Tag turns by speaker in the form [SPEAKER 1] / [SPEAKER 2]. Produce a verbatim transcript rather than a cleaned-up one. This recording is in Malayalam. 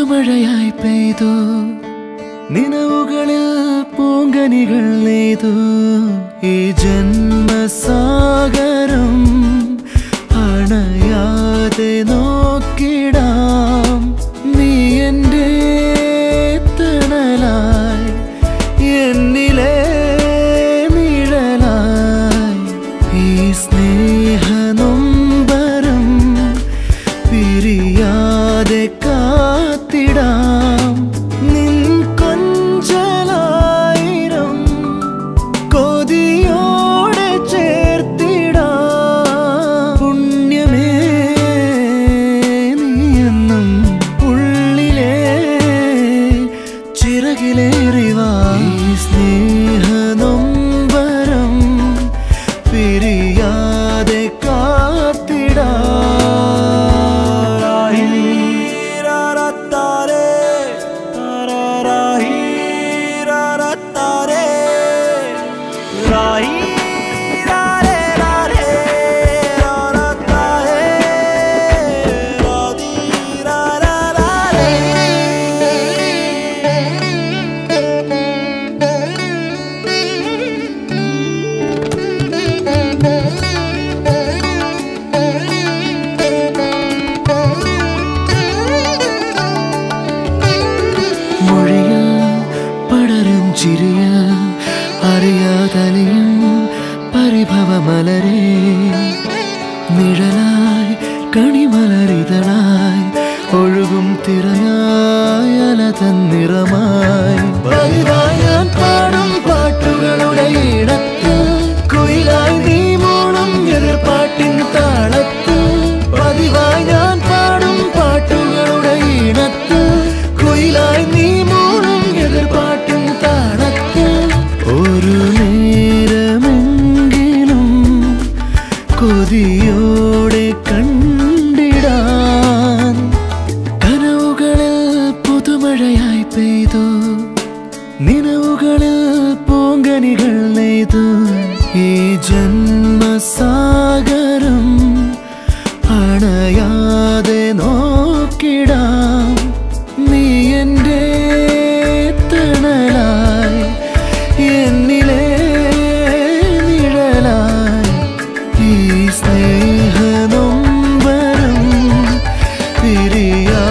[SPEAKER 1] പുതുമഴയായി പെയ്തു നിനവുകളിൽ പൂങ്കനികൾ നെയ്തു ഈ ജന്മസാഗരം അണയാതെ നോക്കിടാം നീ എൻ്റെ തണലായി എന്നിലെ നിഴലായി ഈ സ്നേഹനൊമ്പരം പിരിയാതെ കാത്തിടാം നിൻ കൊഞ്ചലായിരം കൊതിയോടെ ചേർത്തിടാം പുണ്യമേ നീയെന്നും ഉള്ളിലെ ചിറകിലേറിവാ ഈ സ്നേഹനൊമ്പരം പിരിയാതെ കാത്തിടാം ചിരിയ അറിയാതലിയും പരിഭവമലരേ നിഴലായി കണിമലരിതളായി ഒഴുകും തിരയായി അലതൻ നിറമായി പതിവായി ഞാൻ പാടും പാട്ടുകളുടെ ഇടത്തിൽ കുയിലായി നീ മൂളും എതിർപ്പാട്ടിൻ താളത്തിൽ പതിവായി ഞാൻ പാടും പാട്ടുകളുടെ ഇടത്തിൽ കുയിലായി നീ മൂളും എതിർപ്പാട്ടിൻ താളത്തിൽ ഒരു നേരമെങ്കിലും കൊതിയോടെ കണ്ടിടാൻ കനവുകളിൽ പുതുമഴയായി പെയ്തു നിനവുകളിൽ പൂങ്കനികൾ നെയ്തു ഈ ജന്മസാഗരം അണയാതെ നോക്കിടാം നീ എൻ്റെ തണലായി എന്നിലെ നിഴലായി ഈ സ്നേഹനൊമ്പരം പിരിയാ